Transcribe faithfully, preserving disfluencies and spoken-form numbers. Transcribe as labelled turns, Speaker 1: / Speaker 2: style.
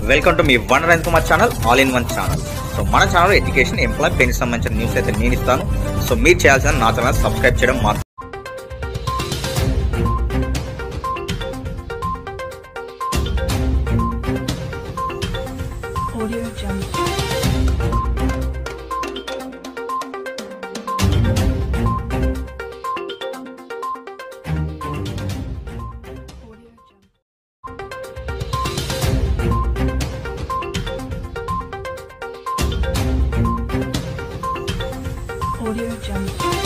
Speaker 1: Welcome to మీ వన్ రైన్ Kumar channel all in one channel. So మన ఛానల్ ఎడ్యుకేషన్ ఎంప్లాయ్ పెన్షన్ సంబంధించిన న్యూస్ అయితే నేను ఇస్తాను. సో మీరు చేయాల్సిన నా ఛానల్ సబ్స్క్రైబ్ చేయడం మాత్రం.
Speaker 2: Audio Jungle.